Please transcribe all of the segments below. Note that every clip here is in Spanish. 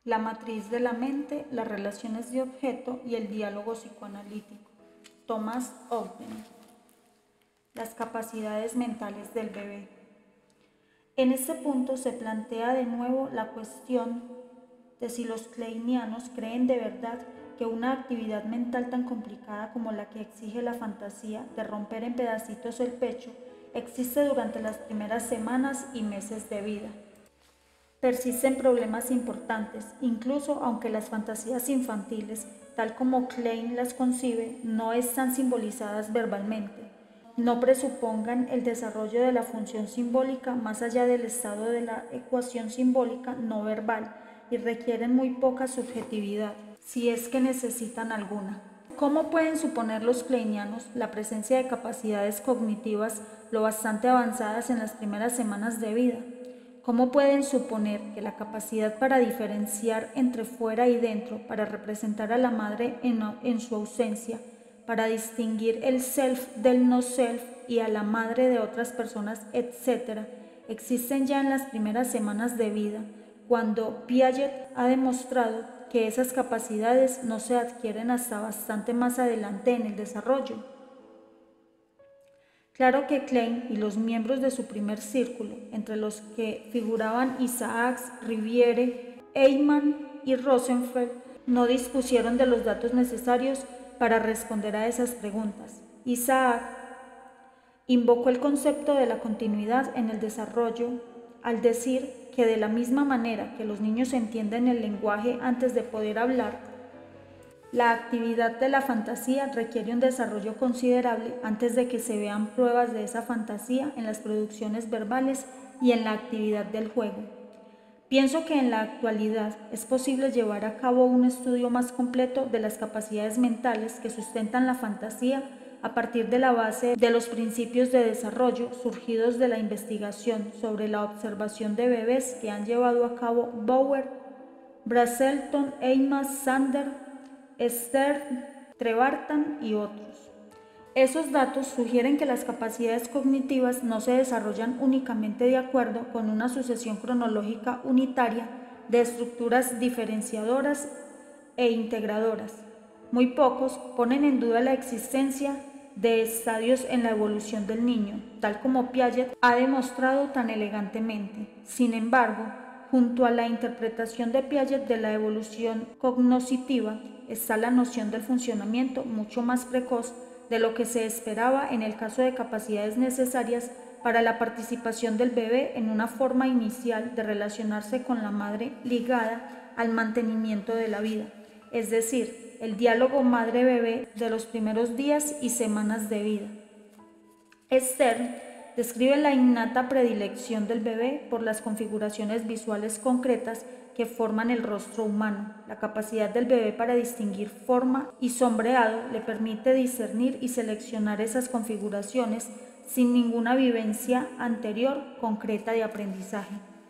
La matriz de la mente, las relaciones de objeto y el diálogo psicoanalítico. Thomas Ogden. Las capacidades mentales del bebé. En este punto se plantea de nuevo la cuestión de si los kleinianos creen de verdad que una actividad mental tan complicada como la que exige la fantasía de romper en pedacitos el pecho existe durante las primeras semanas y meses de vida. Persisten problemas importantes, incluso aunque las fantasías infantiles, tal como Klein las concibe, no están simbolizadas verbalmente, no presupongan el desarrollo de la función simbólica más allá del estado de la ecuación simbólica no verbal y requieren muy poca subjetividad, si es que necesitan alguna. ¿Cómo pueden suponer los kleinianos la presencia de capacidades cognitivas lo bastante avanzadas en las primeras semanas de vida? ¿Cómo pueden suponer que la capacidad para diferenciar entre fuera y dentro, para representar a la madre en su ausencia, para distinguir el self del no self y a la madre de otras personas, etc., existen ya en las primeras semanas de vida, cuando Piaget ha demostrado que esas capacidades no se adquieren hasta bastante más adelante en el desarrollo? Claro que Klein y los miembros de su primer círculo, entre los que figuraban Isaacs, Riviere, Eyman y Rosenfeld, no dispusieron de los datos necesarios para responder a esas preguntas. Isaac invocó el concepto de la continuidad en el desarrollo al decir que de la misma manera que los niños entienden el lenguaje antes de poder hablar, la actividad de la fantasía requiere un desarrollo considerable antes de que se vean pruebas de esa fantasía en las producciones verbales y en la actividad del juego. Pienso que en la actualidad es posible llevar a cabo un estudio más completo de las capacidades mentales que sustentan la fantasía a partir de la base de los principios de desarrollo surgidos de la investigación sobre la observación de bebés que han llevado a cabo Bauer, Brazelton, Amos, Sander, Stern, Trevartan y otros. Esos datos sugieren que las capacidades cognitivas no se desarrollan únicamente de acuerdo con una sucesión cronológica unitaria de estructuras diferenciadoras e integradoras. Muy pocos ponen en duda la existencia de estadios en la evolución del niño, tal como Piaget ha demostrado tan elegantemente. Sin embargo, junto a la interpretación de Piaget de la evolución cognoscitiva, está la noción del funcionamiento mucho más precoz de lo que se esperaba en el caso de capacidades necesarias para la participación del bebé en una forma inicial de relacionarse con la madre ligada al mantenimiento de la vida, es decir, el diálogo madre-bebé de los primeros días y semanas de vida. Stern describe la innata predilección del bebé por las configuraciones visuales concretas que forman el rostro humano. La capacidad del bebé para distinguir forma y sombreado le permite discernir y seleccionar esas configuraciones sin ninguna vivencia anterior concreta de aprendizaje.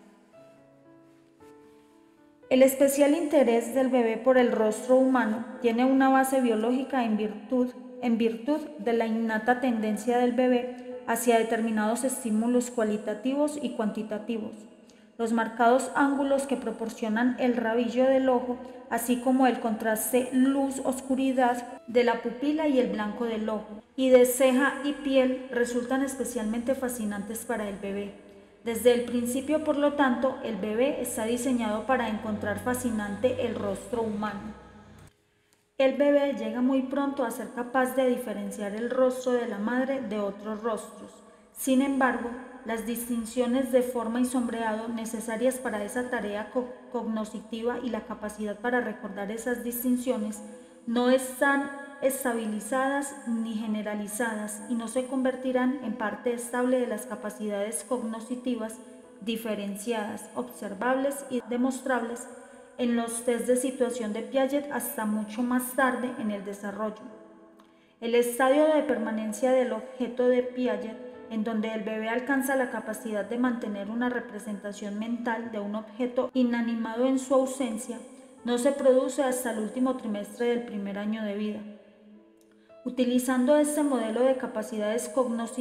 El especial interés del bebé por el rostro humano tiene una base biológica en virtud de la innata tendencia del bebé hacia determinados estímulos cualitativos y cuantitativos. Los marcados ángulos que proporcionan el rabillo del ojo, así como el contraste luz-oscuridad de la pupila y el blanco del ojo, y de ceja y piel, resultan especialmente fascinantes para el bebé. Desde el principio, por lo tanto, el bebé está diseñado para encontrar fascinante el rostro humano. El bebé llega muy pronto a ser capaz de diferenciar el rostro de la madre de otros rostros. Sin embargo, las distinciones de forma y sombreado necesarias para esa tarea cognoscitiva y la capacidad para recordar esas distinciones no están estabilizadas ni generalizadas y no se convertirán en parte estable de las capacidades cognoscitivas diferenciadas, observables y demostrables en los test de situación de Piaget hasta mucho más tarde en el desarrollo. El estadio de permanencia del objeto de Piaget, en donde el bebé alcanza la capacidad de mantener una representación mental de un objeto inanimado en su ausencia, no se produce hasta el último trimestre del primer año de vida. Utilizando este modelo de capacidades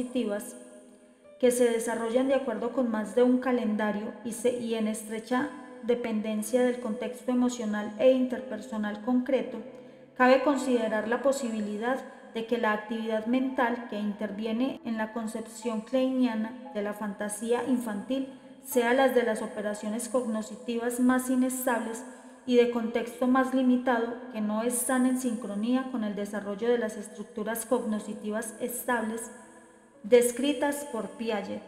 cognoscitivas, que se desarrollan de acuerdo con más de un calendario y en estrecha dependencia del contexto emocional e interpersonal concreto, cabe considerar la posibilidad de que la actividad mental que interviene en la concepción kleiniana de la fantasía infantil sea las de las operaciones cognitivas más inestables y de contexto más limitado, que no están en sincronía con el desarrollo de las estructuras cognitivas estables descritas por Piaget.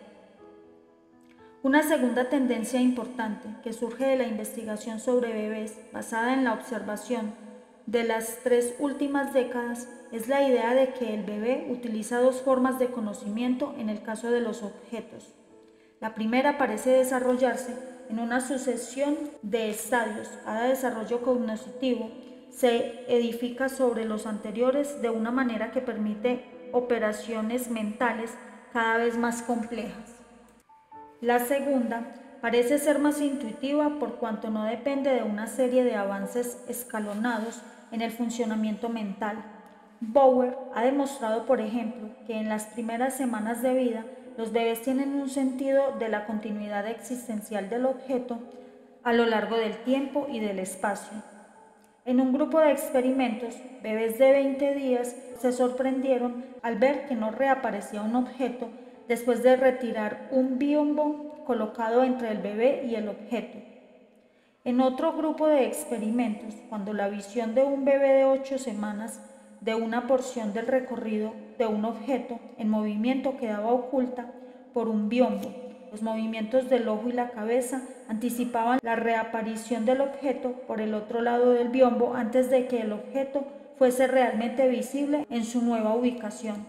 Una segunda tendencia importante que surge de la investigación sobre bebés basada en la observación de las 3 últimas décadas es la idea de que el bebé utiliza 2 formas de conocimiento en el caso de los objetos. La primera parece desarrollarse en una sucesión de estadios. Cada desarrollo cognitivo se edifica sobre los anteriores de una manera que permite operaciones mentales cada vez más complejas. La segunda parece ser más intuitiva por cuanto no depende de una serie de avances escalonados en el funcionamiento mental. Bauer ha demostrado, por ejemplo, que en las primeras semanas de vida los bebés tienen un sentido de la continuidad existencial del objeto a lo largo del tiempo y del espacio. En un grupo de experimentos, bebés de 20 días se sorprendieron al ver que no reaparecía un objeto después de retirar un biombo colocado entre el bebé y el objeto. En otro grupo de experimentos, cuando la visión de un bebé de 8 semanas de una porción del recorrido de un objeto en movimiento quedaba oculta por un biombo, los movimientos del ojo y la cabeza anticipaban la reaparición del objeto por el otro lado del biombo antes de que el objeto fuese realmente visible en su nueva ubicación.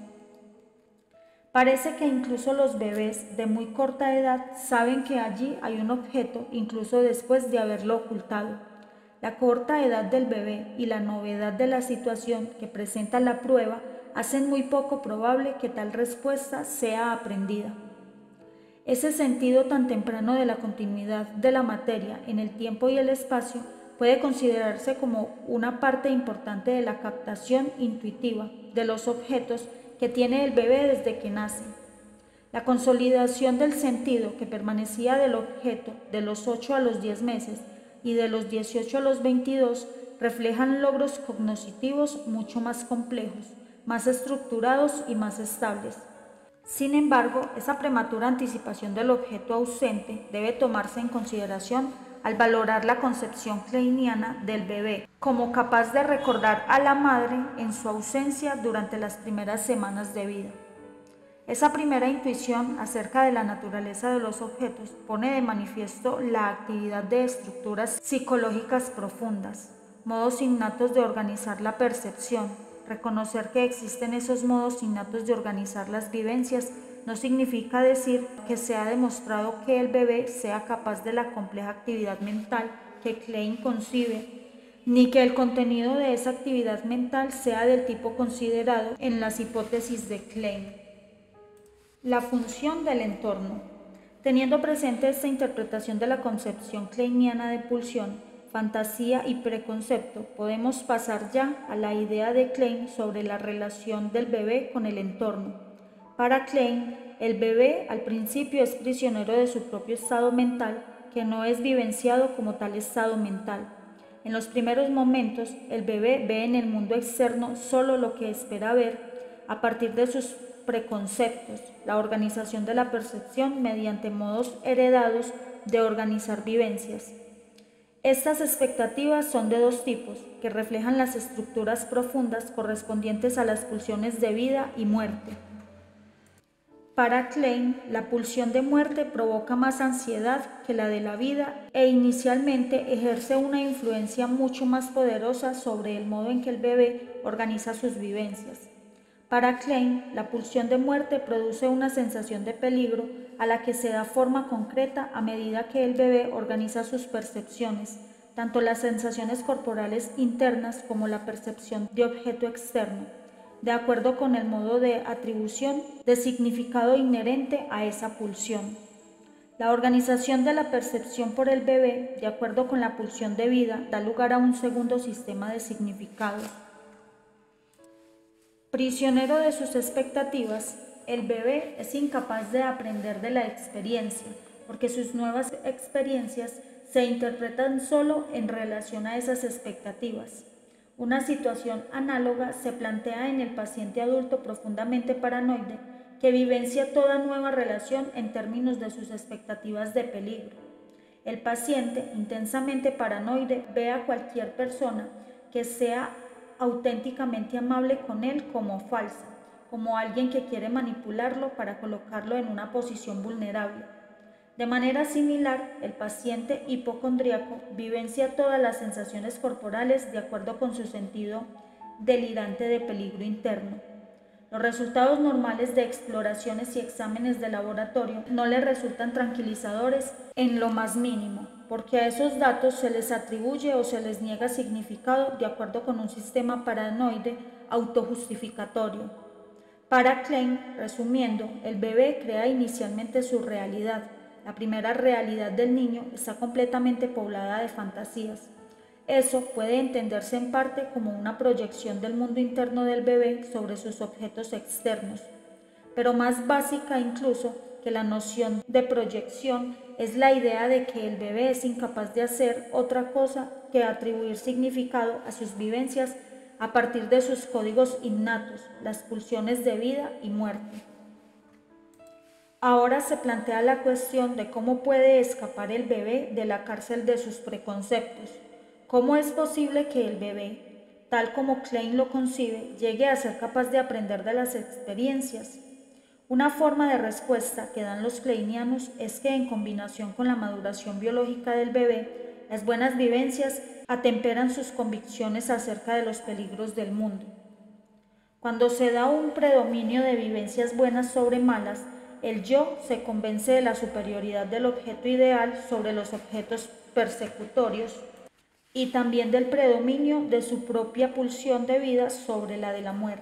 Parece que incluso los bebés de muy corta edad saben que allí hay un objeto incluso después de haberlo ocultado. La corta edad del bebé y la novedad de la situación que presenta la prueba hacen muy poco probable que tal respuesta sea aprendida. Ese sentido tan temprano de la continuidad de la materia en el tiempo y el espacio puede considerarse como una parte importante de la captación intuitiva de los objetos que tiene el bebé desde que nace. La consolidación del sentido que permanecía del objeto de los 8 a los 10 meses y de los 18 a los 22 reflejan logros cognitivos mucho más complejos, más estructurados y más estables. Sin embargo, esa prematura anticipación del objeto ausente debe tomarse en consideración al valorar la concepción kleiniana del bebé como capaz de recordar a la madre en su ausencia durante las primeras semanas de vida. Esa primera intuición acerca de la naturaleza de los objetos pone de manifiesto la actividad de estructuras psicológicas profundas, modos innatos de organizar la percepción. Reconocer que existen esos modos innatos de organizar las vivencias no significa decir que se ha demostrado que el bebé sea capaz de la compleja actividad mental que Klein concibe, ni que el contenido de esa actividad mental sea del tipo considerado en las hipótesis de Klein. La función del entorno. Teniendo presente esta interpretación de la concepción kleiniana de pulsión, fantasía y preconcepto, podemos pasar ya a la idea de Klein sobre la relación del bebé con el entorno. Para Klein, el bebé al principio es prisionero de su propio estado mental, que no es vivenciado como tal estado mental. En los primeros momentos, el bebé ve en el mundo externo solo lo que espera ver a partir de sus preconceptos, la organización de la percepción mediante modos heredados de organizar vivencias. Estas expectativas son de 2 tipos, que reflejan las estructuras profundas correspondientes a las pulsiones de vida y muerte. Para Klein, la pulsión de muerte provoca más ansiedad que la de la vida e inicialmente ejerce una influencia mucho más poderosa sobre el modo en que el bebé organiza sus vivencias. Para Klein, la pulsión de muerte produce una sensación de peligro a la que se da forma concreta a medida que el bebé organiza sus percepciones, tanto las sensaciones corporales internas como la percepción de objeto externo, de acuerdo con el modo de atribución de significado inherente a esa pulsión. La organización de la percepción por el bebé, de acuerdo con la pulsión de vida, da lugar a un segundo sistema de significados. Prisionero de sus expectativas, el bebé es incapaz de aprender de la experiencia, porque sus nuevas experiencias se interpretan solo en relación a esas expectativas. Una situación análoga se plantea en el paciente adulto profundamente paranoide que vivencia toda nueva relación en términos de sus expectativas de peligro. El paciente intensamente paranoide ve a cualquier persona que sea auténticamente amable con él como falsa, como alguien que quiere manipularlo para colocarlo en una posición vulnerable. De manera similar, el paciente hipocondríaco vivencia todas las sensaciones corporales de acuerdo con su sentido delirante de peligro interno. Los resultados normales de exploraciones y exámenes de laboratorio no le resultan tranquilizadores en lo más mínimo, porque a esos datos se les atribuye o se les niega significado de acuerdo con un sistema paranoide autojustificatorio. Para Klein, resumiendo, el bebé crea inicialmente su realidad. La primera realidad del niño está completamente poblada de fantasías. Eso puede entenderse en parte como una proyección del mundo interno del bebé sobre sus objetos externos, pero más básica incluso que la noción de proyección es la idea de que el bebé es incapaz de hacer otra cosa que atribuir significado a sus vivencias a partir de sus códigos innatos, las pulsiones de vida y muerte. Ahora se plantea la cuestión de cómo puede escapar el bebé de la cárcel de sus preconceptos. ¿Cómo es posible que el bebé, tal como Klein lo concibe, llegue a ser capaz de aprender de las experiencias? Una forma de respuesta que dan los kleinianos es que en combinación con la maduración biológica del bebé, las buenas vivencias atemperan sus convicciones acerca de los peligros del mundo. Cuando se da un predominio de vivencias buenas sobre malas, el yo se convence de la superioridad del objeto ideal sobre los objetos persecutorios y también del predominio de su propia pulsión de vida sobre la de la muerte.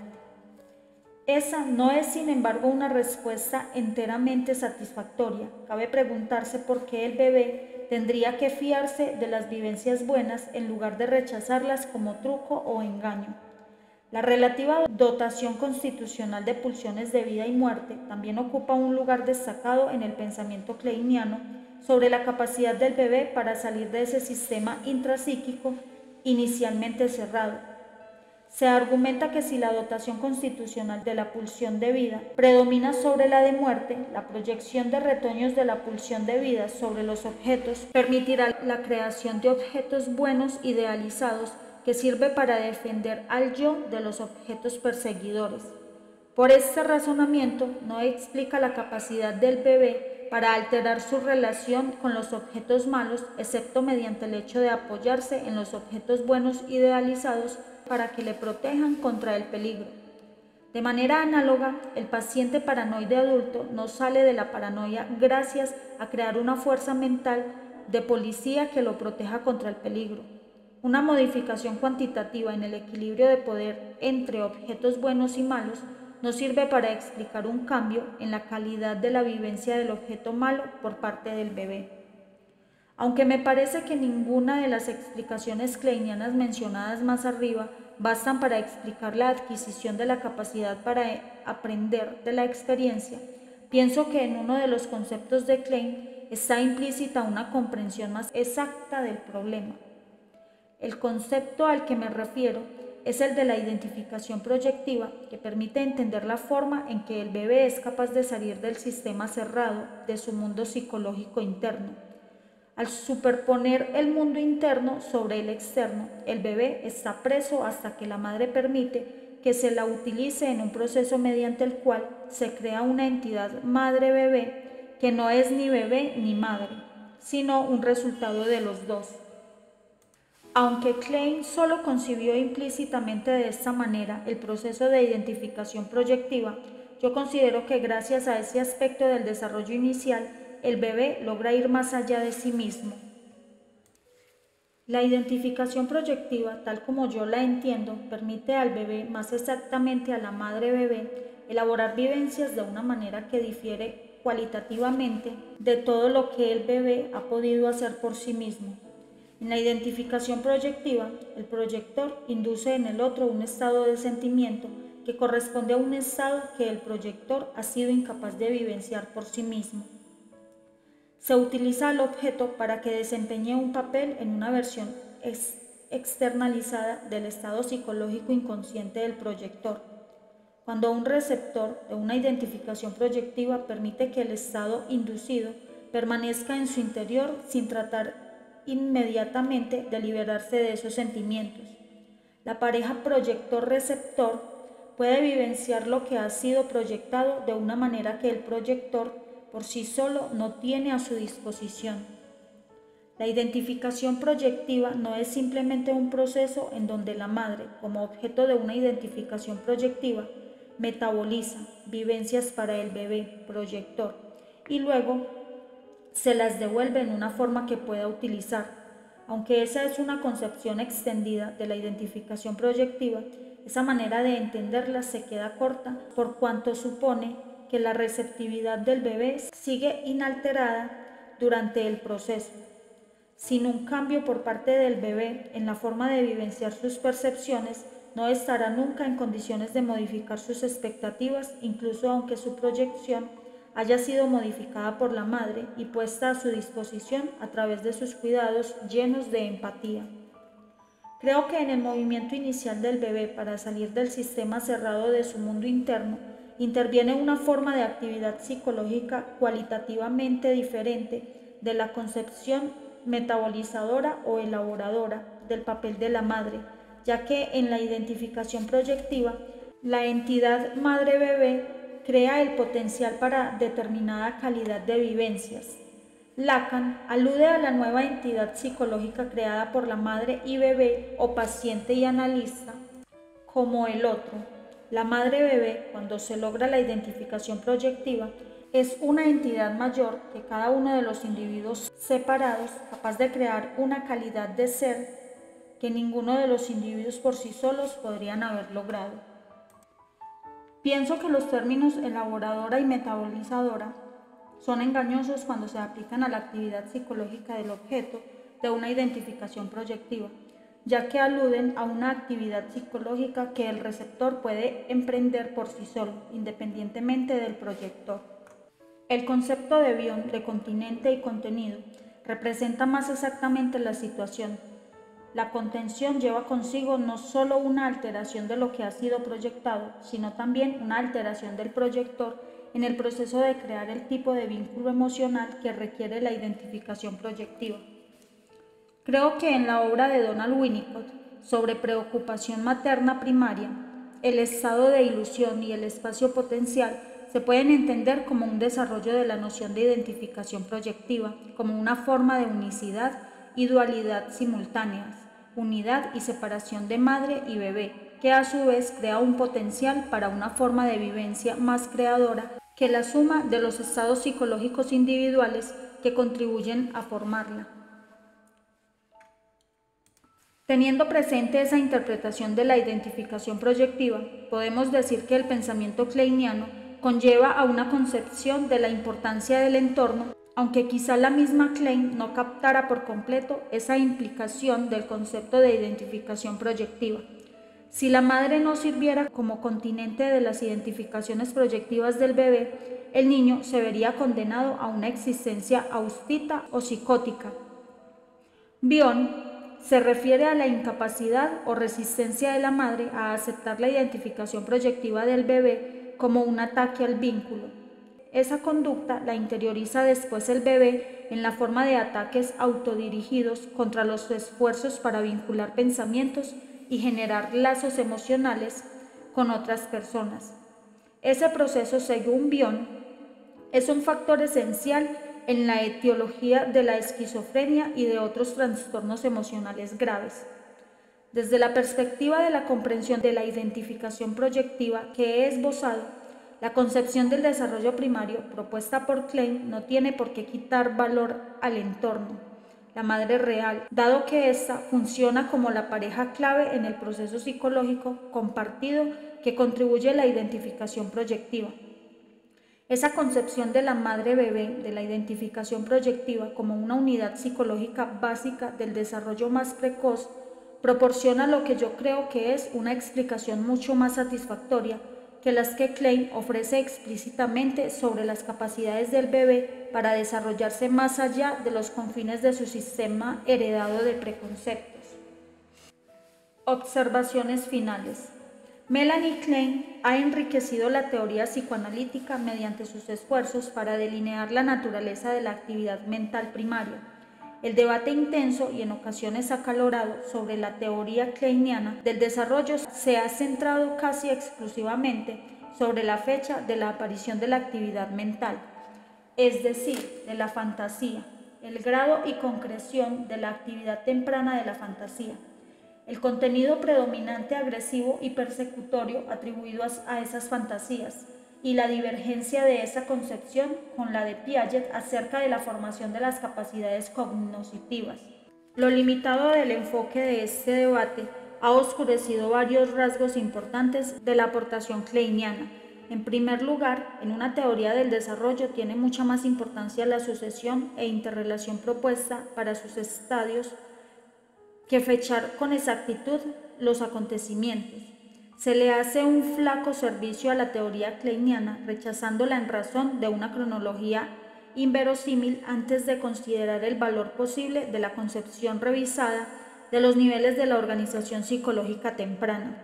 Esa no es, sin embargo, una respuesta enteramente satisfactoria. Cabe preguntarse por qué el bebé tendría que fiarse de las vivencias buenas en lugar de rechazarlas como truco o engaño. La relativa dotación constitucional de pulsiones de vida y muerte también ocupa un lugar destacado en el pensamiento kleiniano sobre la capacidad del bebé para salir de ese sistema intrapsíquico inicialmente cerrado. Se argumenta que si la dotación constitucional de la pulsión de vida predomina sobre la de muerte, la proyección de retoños de la pulsión de vida sobre los objetos permitirá la creación de objetos buenos idealizados que sirve para defender al yo de los objetos perseguidores. Por este razonamiento no explica la capacidad del bebé para alterar su relación con los objetos malos, excepto mediante el hecho de apoyarse en los objetos buenos idealizados para que le protejan contra el peligro. De manera análoga, el paciente paranoide adulto no sale de la paranoia gracias a crear una fuerza mental de policía que lo proteja contra el peligro. Una modificación cuantitativa en el equilibrio de poder entre objetos buenos y malos no sirve para explicar un cambio en la calidad de la vivencia del objeto malo por parte del bebé. Aunque me parece que ninguna de las explicaciones kleinianas mencionadas más arriba bastan para explicar la adquisición de la capacidad para aprender de la experiencia, pienso que en uno de los conceptos de Klein está implícita una comprensión más exacta del problema. El concepto al que me refiero es el de la identificación proyectiva, que permite entender la forma en que el bebé es capaz de salir del sistema cerrado de su mundo psicológico interno. Al superponer el mundo interno sobre el externo, el bebé está preso hasta que la madre permite que se la utilice en un proceso mediante el cual se crea una entidad madre-bebé que no es ni bebé ni madre, sino un resultado de los dos. Aunque Klein solo concibió implícitamente de esta manera el proceso de identificación proyectiva, yo considero que gracias a ese aspecto del desarrollo inicial, el bebé logra ir más allá de sí mismo. La identificación proyectiva, tal como yo la entiendo, permite al bebé, más exactamente a la madre bebé, elaborar vivencias de una manera que difiere cualitativamente de todo lo que el bebé ha podido hacer por sí mismo. En la identificación proyectiva, el proyector induce en el otro un estado de sentimiento que corresponde a un estado que el proyector ha sido incapaz de vivenciar por sí mismo. Se utiliza al objeto para que desempeñe un papel en una versión externalizada del estado psicológico inconsciente del proyector. Cuando un receptor de una identificación proyectiva permite que el estado inducido permanezca en su interior sin tratar inmediatamente de liberarse de esos sentimientos, la pareja proyector-receptor puede vivenciar lo que ha sido proyectado de una manera que el proyector por sí solo no tiene a su disposición. La identificación proyectiva no es simplemente un proceso en donde la madre, como objeto de una identificación proyectiva, metaboliza vivencias para el bebé proyector y luego se las devuelve en una forma que pueda utilizar. Aunque esa es una concepción extendida de la identificación proyectiva, esa manera de entenderla se queda corta por cuanto supone que la receptividad del bebé sigue inalterada durante el proceso. Sin un cambio por parte del bebé en la forma de vivenciar sus percepciones, no estará nunca en condiciones de modificar sus expectativas, incluso aunque su proyección haya sido modificada por la madre y puesta a su disposición a través de sus cuidados llenos de empatía. Creo que en el movimiento inicial del bebé para salir del sistema cerrado de su mundo interno, interviene una forma de actividad psicológica cualitativamente diferente de la concepción metabolizadora o elaboradora del papel de la madre, ya que en la identificación proyectiva, la entidad madre-bebé crea el potencial para determinada calidad de vivencias. Lacan alude a la nueva entidad psicológica creada por la madre y bebé o paciente y analista como el otro. La madre-bebé, cuando se logra la identificación proyectiva, es una entidad mayor que cada uno de los individuos separados, capaz de crear una calidad de ser que ninguno de los individuos por sí solos podrían haber logrado. Pienso que los términos elaboradora y metabolizadora son engañosos cuando se aplican a la actividad psicológica del objeto de una identificación proyectiva, ya que aluden a una actividad psicológica que el receptor puede emprender por sí solo, independientemente del proyector. El concepto de bion, de continente y contenido, representa más exactamente la situación. La contención lleva consigo no solo una alteración de lo que ha sido proyectado, sino también una alteración del proyector en el proceso de crear el tipo de vínculo emocional que requiere la identificación proyectiva. Creo que en la obra de Donald Winnicott sobre preocupación materna primaria, el estado de ilusión y el espacio potencial se pueden entender como un desarrollo de la noción de identificación proyectiva, como una forma de unicidad y dualidad simultáneas, unidad y separación de madre y bebé, que a su vez crea un potencial para una forma de vivencia más creadora que la suma de los estados psicológicos individuales que contribuyen a formarla. Teniendo presente esa interpretación de la identificación proyectiva, podemos decir que el pensamiento kleiniano conlleva a una concepción de la importancia del entorno, aunque quizá la misma Klein no captara por completo esa implicación del concepto de identificación proyectiva. Si la madre no sirviera como continente de las identificaciones proyectivas del bebé, el niño se vería condenado a una existencia austita o psicótica. Bion se refiere a la incapacidad o resistencia de la madre a aceptar la identificación proyectiva del bebé como un ataque al vínculo. Esa conducta la interioriza después el bebé en la forma de ataques autodirigidos contra los esfuerzos para vincular pensamientos y generar lazos emocionales con otras personas. Ese proceso, según Bion, es un factor esencial en la etiología de la esquizofrenia y de otros trastornos emocionales graves. Desde la perspectiva de la comprensión de la identificación proyectiva que he esbozado, la concepción del desarrollo primario propuesta por Klein no tiene por qué quitar valor al entorno, la madre real, dado que ésta funciona como la pareja clave en el proceso psicológico compartido que contribuye a la identificación proyectiva. Esa concepción de la madre-bebé, de la identificación proyectiva como una unidad psicológica básica del desarrollo más precoz, proporciona lo que yo creo que es una explicación mucho más satisfactoria que las que Klein ofrece explícitamente sobre las capacidades del bebé para desarrollarse más allá de los confines de su sistema heredado de preconceptos. Observaciones finales. Melanie Klein ha enriquecido la teoría psicoanalítica mediante sus esfuerzos para delinear la naturaleza de la actividad mental primaria. El debate intenso y en ocasiones acalorado sobre la teoría kleiniana del desarrollo se ha centrado casi exclusivamente sobre la fecha de la aparición de la actividad mental, es decir, de la fantasía, el grado y concreción de la actividad temprana de la fantasía, el contenido predominante agresivo y persecutorio atribuido a esas fantasías, y la divergencia de esa concepción con la de Piaget acerca de la formación de las capacidades cognitivas. Lo limitado del enfoque de este debate ha oscurecido varios rasgos importantes de la aportación kleiniana. En primer lugar, en una teoría del desarrollo tiene mucha más importancia la sucesión e interrelación propuesta para sus estadios que fechar con exactitud los acontecimientos. Se le hace un flaco servicio a la teoría kleiniana, rechazándola en razón de una cronología inverosímil antes de considerar el valor posible de la concepción revisada de los niveles de la organización psicológica temprana.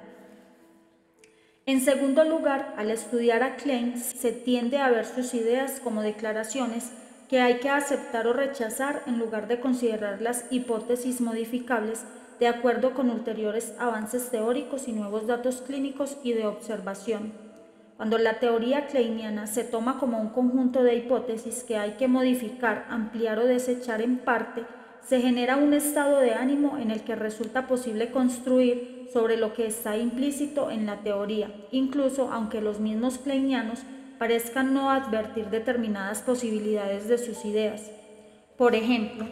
En segundo lugar, al estudiar a Klein, se tiende a ver sus ideas como declaraciones que hay que aceptar o rechazar en lugar de considerar las hipótesis modificables de acuerdo con ulteriores avances teóricos y nuevos datos clínicos y de observación. Cuando la teoría kleiniana se toma como un conjunto de hipótesis que hay que modificar, ampliar o desechar en parte, se genera un estado de ánimo en el que resulta posible construir sobre lo que está implícito en la teoría, incluso aunque los mismos kleinianos parezcan no advertir determinadas posibilidades de sus ideas. Por ejemplo,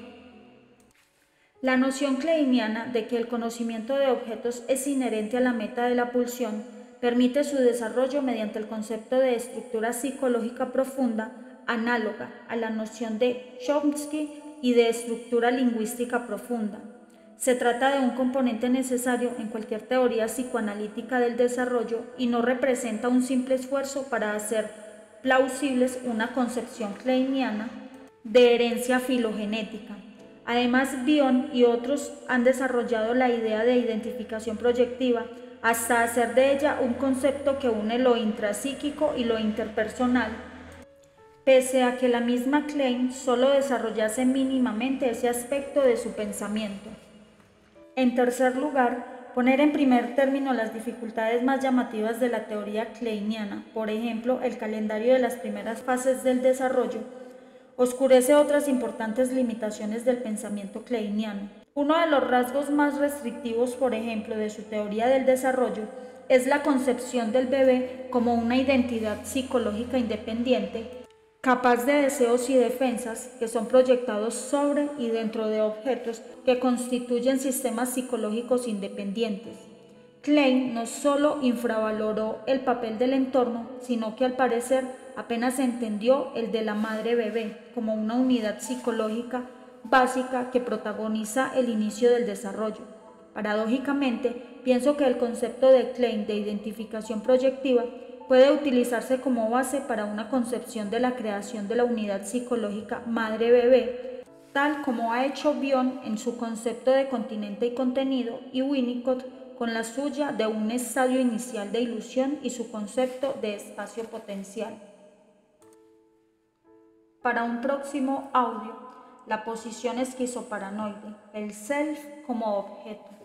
la noción kleiniana de que el conocimiento de objetos es inherente a la meta de la pulsión permite su desarrollo mediante el concepto de estructura psicológica profunda análoga a la noción de Chomsky y de estructura lingüística profunda. Se trata de un componente necesario en cualquier teoría psicoanalítica del desarrollo y no representa un simple esfuerzo para hacer plausibles una concepción kleiniana de herencia filogenética. Además, Bion y otros han desarrollado la idea de identificación proyectiva hasta hacer de ella un concepto que une lo intrapsíquico y lo interpersonal, pese a que la misma Klein solo desarrollase mínimamente ese aspecto de su pensamiento. En tercer lugar, poner en primer término las dificultades más llamativas de la teoría kleiniana, por ejemplo, el calendario de las primeras fases del desarrollo, oscurece otras importantes limitaciones del pensamiento kleiniano. Uno de los rasgos más restrictivos, por ejemplo, de su teoría del desarrollo es la concepción del bebé como una identidad psicológica independiente, capaz de deseos y defensas que son proyectados sobre y dentro de objetos que constituyen sistemas psicológicos independientes. Klein no solo infravaloró el papel del entorno, sino que al parecer apenas entendió el de la madre bebé como una unidad psicológica básica que protagoniza el inicio del desarrollo. Paradójicamente, pienso que el concepto de Klein de identificación proyectiva puede utilizarse como base para una concepción de la creación de la unidad psicológica madre-bebé, tal como ha hecho Bion en su concepto de continente y contenido y Winnicott con la suya de un estadio inicial de ilusión y su concepto de espacio potencial. Para un próximo audio, la posición esquizoparanoide, el self como objeto.